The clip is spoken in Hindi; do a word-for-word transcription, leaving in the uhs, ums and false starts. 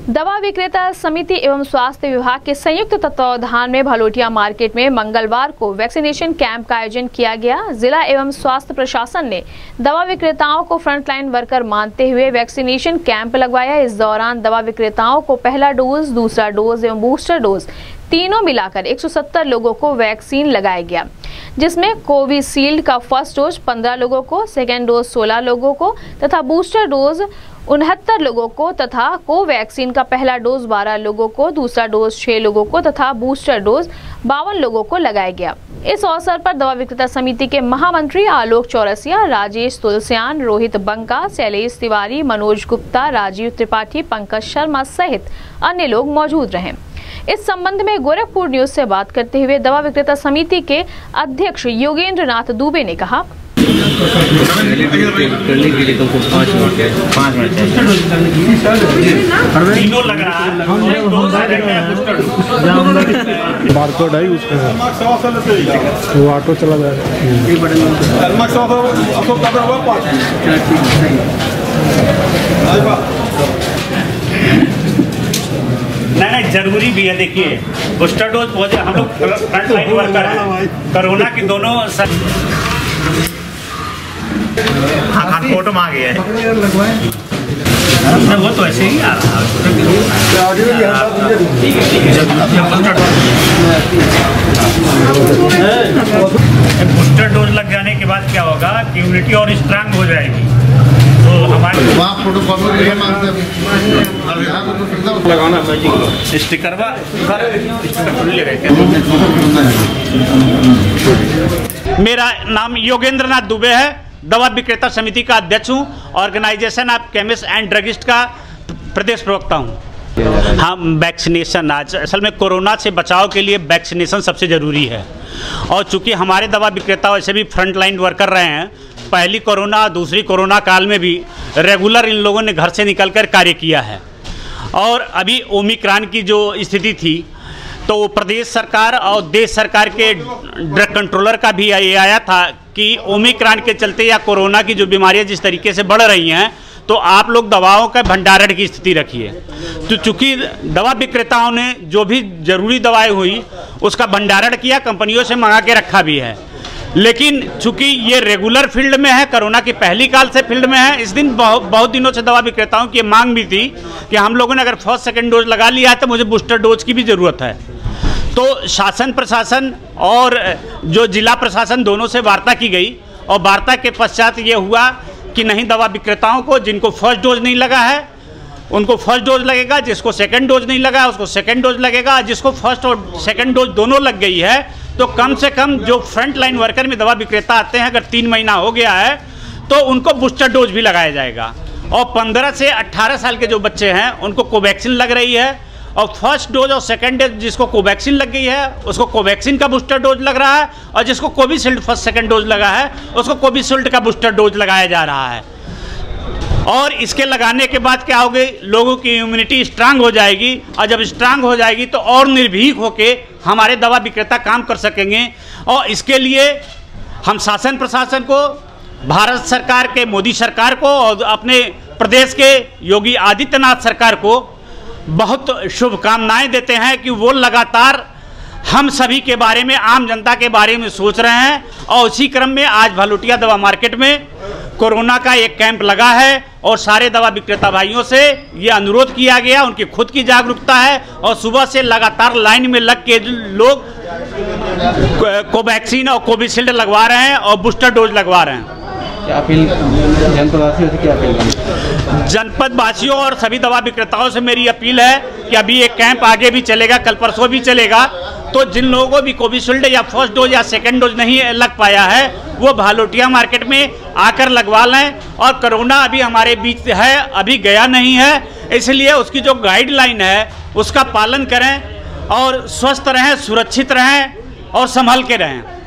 दवा विक्रेता समिति एवं स्वास्थ्य विभाग के संयुक्त तत्वावधान में भलोटिया मार्केट में मंगलवार को वैक्सीनेशन कैंप का आयोजन किया गया। जिला एवं स्वास्थ्य प्रशासन ने दवा विक्रेताओं को फ्रंटलाइन वर्कर मानते हुए वैक्सीनेशन कैंप लगवाया। इस दौरान दवा विक्रेताओं को पहला डोज, दूसरा डोज एवं बूस्टर डोज तीनों मिलाकर एक सौ सत्तर लोगों को वैक्सीन लगाया गया, जिसमें कोविशील्ड का फर्स्ट डोज पंद्रह लोगों को, सेकेंड डोज सोलह लोगों को तथा बूस्टर डोज उनहत्तर लोगों को तथा कोवैक्सीन का पहला डोज बारह लोगों को, दूसरा डोज छह लोगों को तथा बूस्टर डोज बावन लोगों को लगाया गया। इस अवसर पर दवा विक्रेता समिति के महामंत्री आलोक चौरसिया, राजेश तुलसियान, रोहित बंका, शैलेश तिवारी, मनोज गुप्ता, राजीव त्रिपाठी, पंकज शर्मा सहित अन्य लोग मौजूद रहे। इस संबंध में गोरखपुर न्यूज से बात करते हुए दवा विक्रेता समिति के अध्यक्ष योगेंद्र नाथ दुबे ने कहा, करने के लिए तुमको पाँच मिनट पाँच मिनट तीनों लग रहा है। बारकोड है उसका, वो ऑटो चला जाएगा। नहीं नहीं जरूरी भी है। देखिए बूस्टर डोज पहुंचे, हम लोग फ्रंट लाइन वर्कर हैं, कोरोना की दोनों सर... हाँ हाँ फोटो मांगे है, वो तो ऐसे ही आ रहा है। बूस्टर डोज लग जाने के बाद क्या होगा कि इम्यूनिटी और स्ट्रांग हो जाएगी। तो हमारे लगाना स्टिकर मेरा नाम योगेंद्र नाथ दुबे है, दवा विक्रेता समिति का अध्यक्ष हूँ, organisation of chemist and druggist का प्रदेश प्रवक्ता हूँ। हम वैक्सीनेशन, आज असल में कोरोना से बचाव के लिए वैक्सीनेशन सबसे ज़रूरी है। और चूंकि हमारे दवा विक्रेता वैसे भी फ्रंट लाइन वर्कर रहे हैं, पहली कोरोना दूसरी कोरोना काल में भी रेगुलर इन लोगों ने घर से निकलकर कार्य किया है। और अभी ओमिक्रॉन की जो स्थिति थी तो प्रदेश सरकार और देश सरकार के ड्रग कंट्रोलर का भी ये आया था कि ओमिक्रॉन के चलते या कोरोना की जो बीमारियां जिस तरीके से बढ़ रही हैं, तो आप लोग दवाओं का भंडारण की स्थिति रखिए। तो चूंकि दवा विक्रेताओं ने जो भी जरूरी दवाएं हुई उसका भंडारण किया, कंपनियों से मंगा के रखा भी है। लेकिन चूंकि ये रेगुलर फील्ड में है, कोरोना की पहली काल से फील्ड में है, इस दिन बहुत बहुत दिनों से दवा विक्रेताओं की मांग भी थी कि हम लोगों ने अगर फर्स्ट सेकंड डोज लगा लिया है तो मुझे बूस्टर डोज की भी ज़रूरत है। तो शासन प्रशासन और जो जिला प्रशासन दोनों से वार्ता की गई और वार्ता के पश्चात ये हुआ कि नहीं, दवा विक्रेताओं को जिनको फर्स्ट डोज नहीं लगा है उनको फर्स्ट डोज लगेगा, जिसको सेकंड डोज नहीं लगा है उसको सेकंड डोज लगेगा, जिसको फर्स्ट और सेकंड डोज दोनों लग गई है तो कम से कम जो फ्रंट लाइन वर्कर में दवा विक्रेता आते हैं, अगर तीन महीना हो गया है तो उनको बूस्टर डोज भी लगाया जाएगा। और पंद्रह से अट्ठारह साल के जो बच्चे हैं उनको कोवैक्सीन लग रही है, और फर्स्ट डोज और सेकंड डोज जिसको कोवैक्सीन लग गई है उसको कोवैक्सीन का बूस्टर डोज लग रहा है, और जिसको कोविशील्ड फर्स्ट सेकंड डोज लगा है उसको कोविशील्ड का बूस्टर डोज लगाया जा रहा है। और इसके लगाने के बाद क्या होगी, लोगों की इम्यूनिटी स्ट्रांग हो जाएगी, और जब स्ट्रांग हो जाएगी तो और निर्भीक होके हमारे दवा विक्रेता काम कर सकेंगे। और इसके लिए हम शासन प्रशासन को, भारत सरकार के मोदी सरकार को और अपने प्रदेश के योगी आदित्यनाथ सरकार को बहुत शुभकामनाएं देते हैं कि वो लगातार हम सभी के बारे में, आम जनता के बारे में सोच रहे हैं। और उसी क्रम में आज भलोटिया दवा मार्केट में कोरोना का एक कैंप लगा है और सारे दवा विक्रेता भाइयों से ये अनुरोध किया गया, उनकी खुद की जागरूकता है और सुबह से लगातार लाइन में लग के लोग कोवैक्सीन और कोविशील्ड लगवा रहे हैं और बूस्टर डोज लगवा रहे हैं। क्या अपील जनपदवासियों से, क्या अपील? जनपद वासियों और सभी दवा विक्रेताओं से मेरी अपील है कि अभी एक कैंप आगे भी चलेगा, कल परसों भी चलेगा, तो जिन लोगों को भी कोविशील्ड या फर्स्ट डोज या सेकंड डोज नहीं लग पाया है वो भलोटिया मार्केट में आकर लगवा लें। और कोरोना अभी हमारे बीच है, अभी गया नहीं है, इसलिए उसकी जो गाइडलाइन है उसका पालन करें और स्वस्थ रहें, सुरक्षित रहें और संभल के रहें।